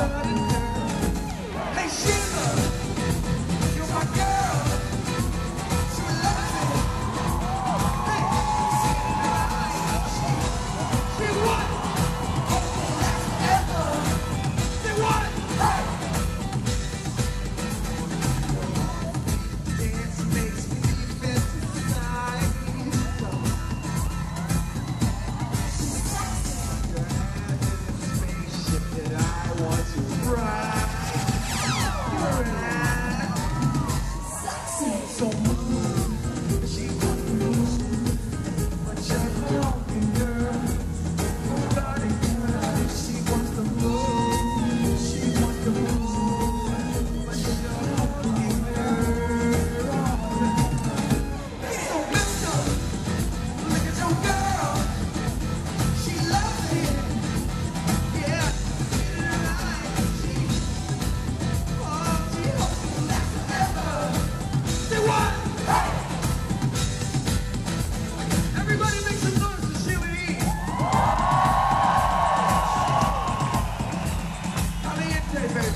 Hey Sheila, you're my girl. She loves it. Hey, she won. Ever. They won. Hey. Dance makes me fantasize. Spaceship that I want to ride. So move, she wants to move, but you're talking, girl. Nobody can. She wants to move, she wants to move, but you're talking, girl. Hey, so mister, look at your girl. She loves it. Yeah, she hopes it lasts forever. Say what? Hey! Everybody make some noise for Sheila E. Caliente, baby.